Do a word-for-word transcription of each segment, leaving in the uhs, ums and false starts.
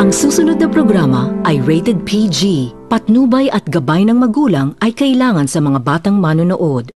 Ang susunod na programa ay rated P G. Patnubay at gabay ng magulang ay kailangan sa mga batang manonood.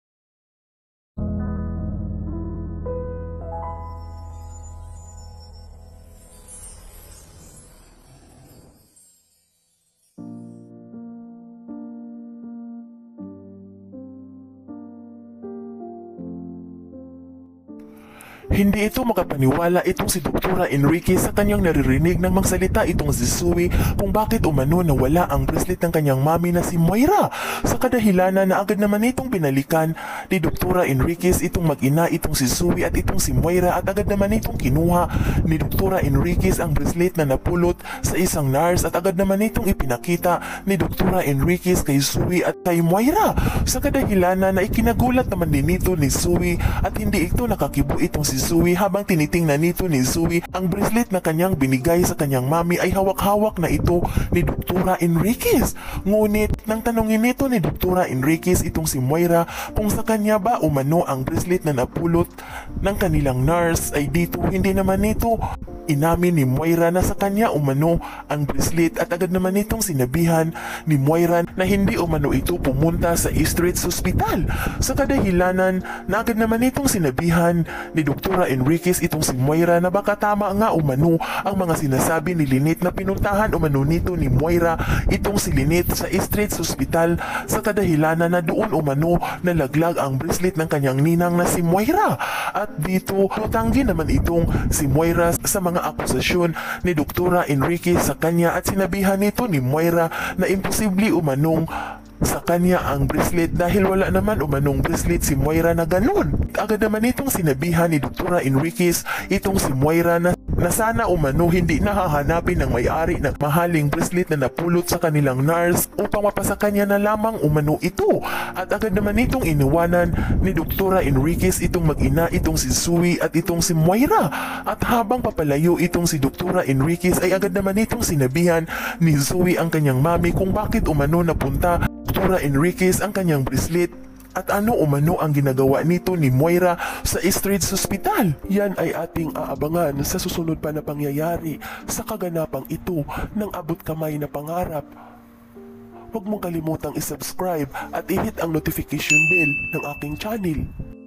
Hindi ito makapaniwala itong si Doktora Enrique sa kanyang naririnig nang magsalita itong si Sui kung bakit umano na wala ang bracelet ng kanyang mami na si Moira. Sa kadahilanan na agad naman itong binalikan ni Doktora Enriquez itong mag-ina itong si Sui at itong si Moira at agad naman itong kinuha ni Doktora Enriquez ang bracelet na napulot sa isang nurse at agad naman itong ipinakita ni Doktora Enriquez kay Sui at kay Moira. Sa kadahilanan na ikinagulat naman din nito ni Sui at hindi ito nakakibo itong si Sui habang tinitingnan nito ni Sui ang bracelet na kanyang binigay sa kanyang mami ay hawak-hawak na ito ni Doktora Enriquez. Ngunit nang tanongin nito ni Doktora Enriquez itong si Moira kung sa kanya ba umano ang bracelet na napulot ng kanilang nurse ay dito hindi naman nito inamin ni Moira na sa kanya umano ang bracelet at agad naman itong sinabihan ni Moira na hindi umano ito pumunta sa East Ridge Hospital. Sa kadahilanan na agad naman itong sinabihan ni Doktora Enriquez itong si Moira na baka tama nga umano ang mga sinasabi ni Lynette na pinuntahan umano nito ni Moira itong si Lynette sa East Ridge Hospital sa kadahilanan na doon umano nalaglag ang bracelet ng kanyang ninang na si Moira. At dito tutanggi naman itong si Moira sa mga akusasyon ni Doktora Enriquez sa kanya at sinabihan nito ni Moira na imposible umanong sa kanya ang bracelet dahil wala naman umanong bracelet si Moira na ganun. Agad naman itong sinabihan ni Doktora Enriquez itong si Moira na, na sana umano hindi nahahanapin ng may-ari ng mahaling bracelet na napulot sa kanilang nurse upang mapasa kanya na lamang umano ito. At agad naman itong iniwanan ni Doktora Enriquez itong mag-ina itong si Sui at itong si Moira. At habang papalayo itong si Doktora Enriquez ay agad naman itong sinabihan ni Sui ang kanyang mami kung bakit umano napunta Doktora Enriquez ang kanyang bracelet at ano umano ang ginagawa nito ni Moira sa East Ridge Hospital. Yan ay ating aabangan sa susunod pa na pangyayari sa kaganapang ito ng abot kamay na pangarap. Huwag mong kalimutang isubscribe at i-hit ang notification bell ng aking channel.